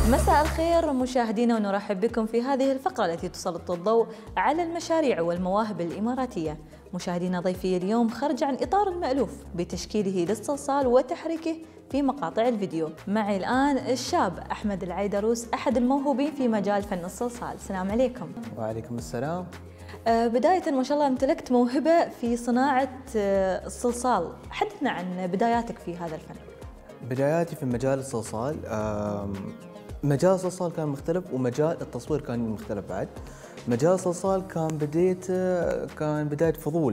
مساء الخير مشاهدينا، ونرحب بكم في هذه الفقرة التي تسلط الضوء على المشاريع والمواهب الإماراتية. مشاهدينا، ضيفي اليوم خرج عن إطار المألوف بتشكيله للصلصال وتحريكه في مقاطع الفيديو. معي الآن الشاب أحمد العيدروس، أحد الموهوبين في مجال فن الصلصال. السلام عليكم. وعليكم السلام. بداية ما شاء الله امتلكت موهبة في صناعة الصلصال، حدثنا عن بداياتك في هذا الفن. بداياتي في مجال الصلصال، مجال الصلصال كان مختلف ومجال التصوير كان مختلف بعد. مجال الصلصال كان بداية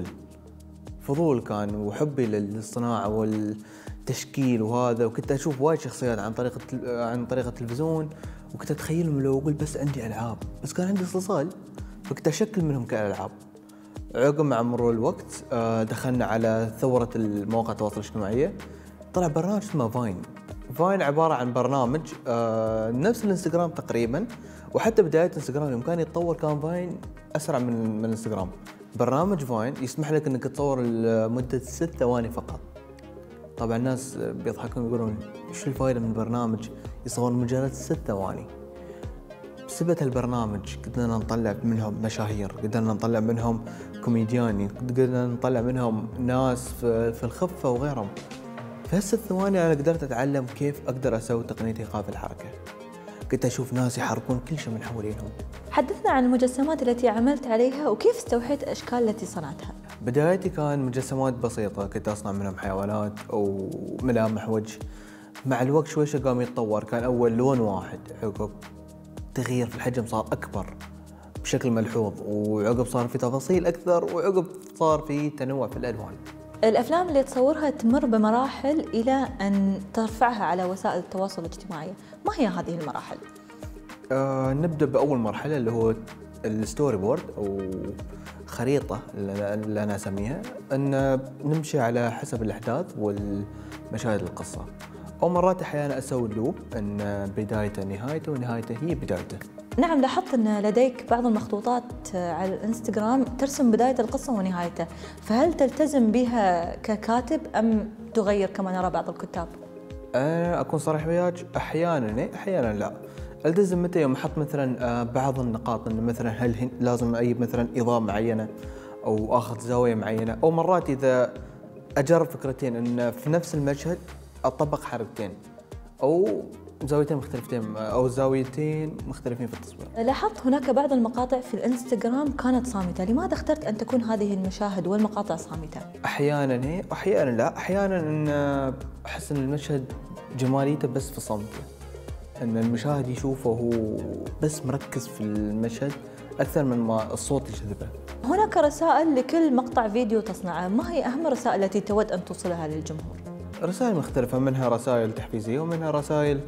فضول كان، وحبي للصناعة والتشكيل وهذا، وكنت أشوف وايد شخصيات عن طريق التلفزيون، وكنت أتخيلهم لو أقول بس عندي ألعاب، بس كان عندي صلصال فكنت أشكل منهم كألعاب. عقب مع مرور الوقت دخلنا على ثورة المواقع التواصل الاجتماعي، طلع برنامج اسمه فاين عبارة عن برنامج نفس الانستغرام تقريبا، وحتى بداية الانستغرام يوم كان يتطور كان فاين أسرع من الانستغرام. برنامج فاين يسمح لك انك تصور لمدة 6 ثواني فقط. طبعا الناس بيضحكون يقولون ايش الفائدة من برنامج يصور مجرد 6 ثواني. بسبب البرنامج قدرنا نطلع منهم مشاهير، قدرنا نطلع منهم كوميديان، قدرنا نطلع منهم ناس في الخفة وغيرهم. في هالست ثواني أنا قدرت أتعلم كيف أقدر أسوي تقنية إيقاف الحركة. كنت أشوف ناس يحركون كل شيء من حوالينهم. حدثنا عن المجسمات التي عملت عليها وكيف استوحيت الأشكال التي صنعتها. بدايتي كان مجسمات بسيطة، كنت أصنع منهم حيوانات أو ملامح وجه. مع الوقت شوي قام يتطور، كان أول لون واحد، عقب تغيير في الحجم صار أكبر بشكل ملحوظ، وعقب صار في تفاصيل أكثر، وعقب صار في تنوع في الألوان. الأفلام اللي تصورها تمر بمراحل إلى أن ترفعها على وسائل التواصل الاجتماعي، ما هي هذه المراحل؟ نبدأ بأول مرحلة اللي هو الستوري بورد أو خريطة اللي أنا أسميها، أن نمشي على حسب الأحداث والمشاهد القصة، أو مرات أحيانا أسوي لوب أن بدايته نهايته ونهايته هي بدايته. نعم، لاحظت أن لديك بعض المخطوطات على الانستغرام ترسم بداية القصة ونهايته، فهل تلتزم بها ككاتب أم تغير كما نرى بعض الكتاب؟ أنا أكون صريح وياك، أحيانا لا. التزم متى يوم أحط مثلا بعض النقاط، إنه مثلا هل لازم أجيب مثلا إضاءة معينة أو آخذ زاوية معينة، أو مرات إذا أجرب فكرتين إن في نفس المشهد أطبق حركتين أو زاويتين مختلفتين أو زاويتين مختلفين في التصوير. لاحظت هناك بعض المقاطع في الانستغرام كانت صامتة، لماذا اخترت أن تكون هذه المشاهد والمقاطع صامتة؟ أحيانا هي وأحيانا لا. أحيانا إن أحس إن المشهد جماليته بس في صمته، أن المشاهد يشوفه هو بس مركز في المشهد أكثر من ما الصوت يجذبه. هناك رسائل لكل مقطع فيديو تصنعه، ما هي أهم الرسائل التي تود أن توصلها للجمهور؟ رسائل مختلفة، منها رسائل تحفيزية ومنها رسائل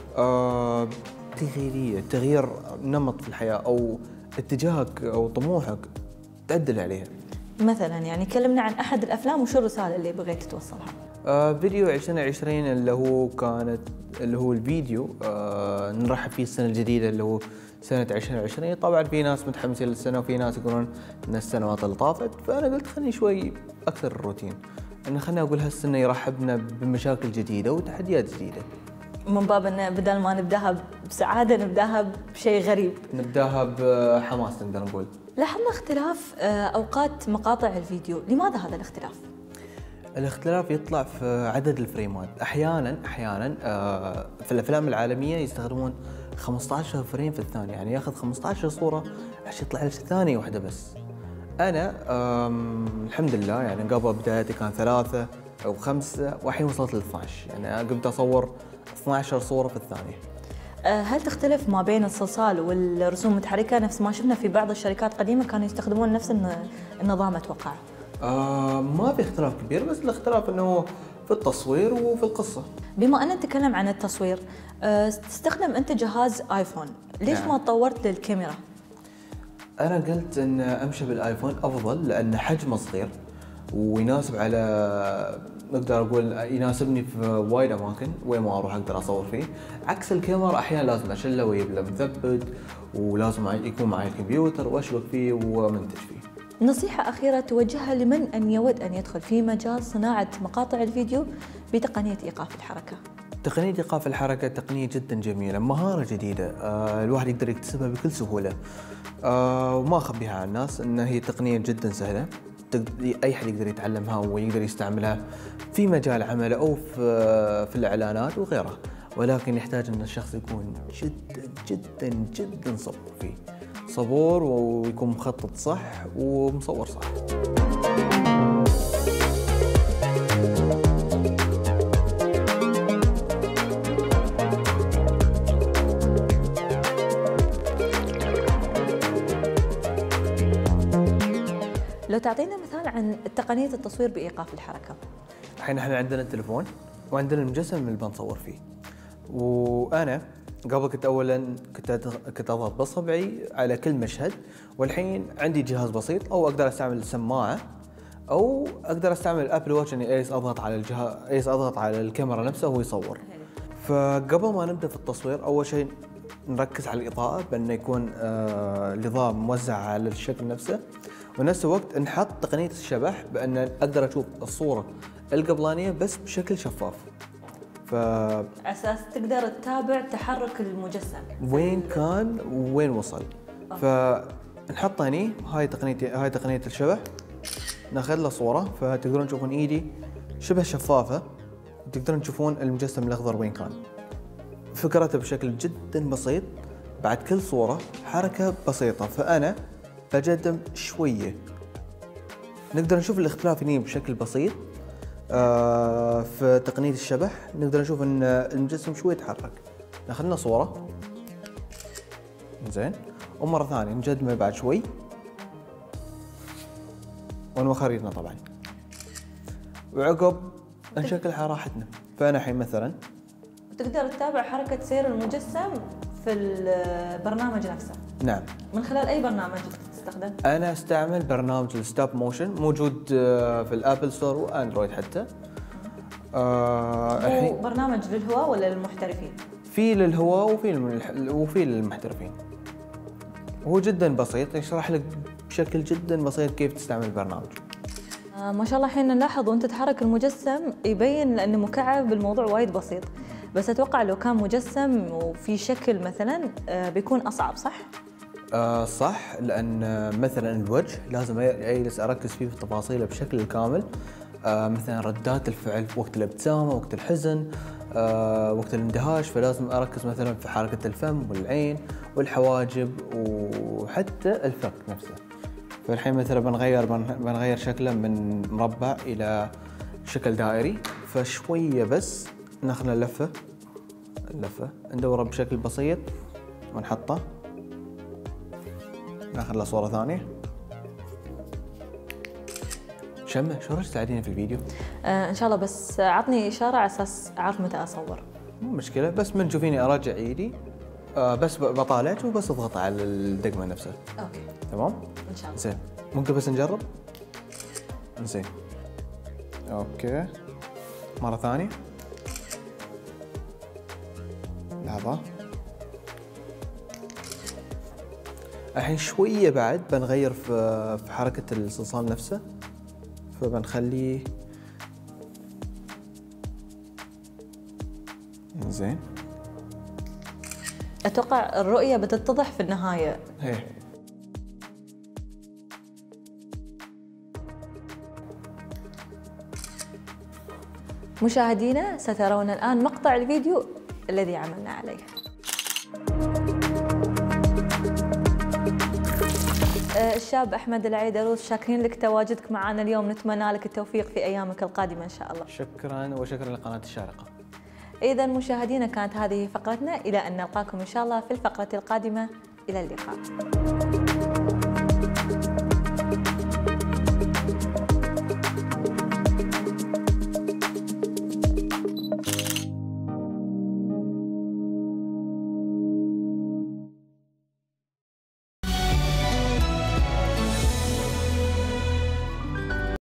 تغييرية، تغيير نمط في الحياة أو اتجاهك أو طموحك تعدل عليها. مثلا يعني كلمنا عن أحد الأفلام وشو الرسالة اللي بغيت توصلها؟ فيديو 2020 اللي هو الفيديو نرحب فيه السنة الجديدة اللي هو سنة 2020. طبعا في ناس متحمسين للسنة وفي ناس يقولون ان السنوات اللي طافت، فأنا قلت خليني شوي أكثر الروتين، إن خليني أقول هالسنة يرحبنا بمشاكل جديدة وتحديات جديدة، من باب أن بدل ما نبداها بسعادة نبداها بشيء غريب، نبداها بحماس نقدر نقول. لاحظنا اختلاف أوقات مقاطع الفيديو، لماذا هذا الاختلاف؟ الاختلاف يطلع في عدد الفريمات. أحيانا في الأفلام العالمية يستخدمون 15 فريم في الثانية، يعني ياخذ 15 صورة عشان يطلع لك ثانية واحدة بس. أنا الحمد لله يعني قبل بدايتي كان 3 أو 5، والحين وصلت ل 12، يعني قمت أصور 12 صورة في الثانية. هل تختلف ما بين الصلصال والرسوم المتحركة نفس ما شفنا في بعض الشركات قديمة كانوا يستخدمون نفس النظام أتوقع؟ ما في اختلاف كبير، بس الاختلاف انه في التصوير وفي القصة. بما أن نتكلم عن التصوير، تستخدم أنت جهاز آيفون، ليش ما تطورت للكاميرا؟ أنا قلت أن أمشي بالآيفون أفضل، لأن حجمه صغير ويناسب على نقدر أقول يناسبني في وايد أماكن وين ما أروح أقدر أصور فيه، عكس الكاميرا أحيانا لازم أشله ويبقى مثبت، ولازم يكون معي الكمبيوتر وأشبك فيه ومنتج فيه. نصيحة أخيرة توجهها لمن أن يود أن يدخل في مجال صناعة مقاطع الفيديو بتقنية إيقاف الحركة؟ تقنية إيقاف الحركة تقنية جدا جميلة، مهارة جديدة الواحد يقدر يكتسبها بكل سهولة. وما أخبيها على الناس أن هي تقنية جدا سهلة، أي حد يقدر يتعلمها ويقدر يستعملها في مجال عمله أو في الإعلانات وغيرها، ولكن يحتاج أن الشخص يكون جدا جدا جدا صبور ويكون مخطط صح ومصور صح. لو تعطينا مثال عن تقنية التصوير بإيقاف الحركة. الحين احنا عندنا التليفون وعندنا المجسم اللي بنصور فيه، وانا قبل كنت اضغط بصبعي على كل مشهد، والحين عندي جهاز بسيط او اقدر استعمل السماعه او اقدر استعمل الابل واتش اني اضغط على الكاميرا نفسها وهو يصور. فقبل ما نبدا في التصوير اول شيء نركز على الاضاءه بانه يكون الاضاءه موزعه على الشكل نفسه، ونفس الوقت نحط تقنية الشبح بأن أقدر أشوف الصورة القبلانية بس بشكل شفاف. أساس تقدر تتابع تحرك المجسم وين كان وين وصل. فنحط هني هاي تقنية الشبح، ناخذ له صورة فتقدرون تشوفون إيدي شبه شفافة، تقدرون تشوفون المجسم الأخضر وين كان. فكرته بشكل جدا بسيط، بعد كل صورة حركة بسيطة، فأنا بجدم شوية نقدر نشوف الاختلاف هنا بشكل بسيط. في تقنية الشبح نقدر نشوف ان المجسم شوي يتحرك. ناخذنا صورة زين ومرة ثانية نجدمه بعد شوي ونبغى خريطنا طبعا، وعقب نشكلها راحتنا. فأنا الحين مثلا تقدر تتابع حركة سير المجسم في البرنامج نفسه. نعم. من خلال أي برنامج تستخدم؟ أنا أستعمل برنامج الستوب موشن، موجود في الأبل ستور وأندرويد حتى. هو برنامج للهواة ولا للمحترفين؟ في للهواة وفي للمحترفين. وهو جدا بسيط، يشرح لك بشكل جدا بسيط كيف تستعمل البرنامج. ما شاء الله حين نلاحظ وانت تحرك المجسم يبين لأنه مكعب بالموضوع وايد بسيط، بس أتوقع لو كان مجسم وفي شكل مثلا بيكون أصعب، صح؟ صح، لأن مثلا الوجه لازم أجلس أركز فيه في تفاصيله بشكل كامل. مثلا ردات الفعل وقت الابتسامة، وقت الحزن، وقت الاندهاش، فلازم أركز مثلا في حركة الفم والعين والحواجب وحتى الفك نفسه. فالحين مثلا بنغير شكله من مربع إلى شكل دائري، فشوية بس ناخذ اللفة ندوره بشكل بسيط ونحطه، ناخذ له صورة ثانية. شمة شو رايك تساعديني في الفيديو؟ ان شاء الله، بس عطني اشارة على اساس اعرف متى اصور. مو مشكلة، بس من تشوفيني اراجع ايدي بس بطالعك وبس اضغط على الدقمة نفسها. اوكي تمام؟ ان شاء الله. زين، ممكن بس نجرب؟ زين. اوكي. مرة ثانية. لحظة. الحين شوية بعد بنغير في حركة الصلصال نفسه، فبنخليه زين. اتوقع الرؤية بتتضح في النهاية. هي. مشاهدينا سترون الآن مقطع الفيديو الذي عملنا عليه. الشاب أحمد العيدروس، شاكرين لك تواجدك معنا اليوم، نتمنى لك التوفيق في أيامك القادمة إن شاء الله. شكرا، وشكرا لقناة الشارقة. إذا مشاهدينا كانت هذه فقرتنا، إلى أن نلقاكم إن شاء الله في الفقرة القادمة. إلى اللقاء.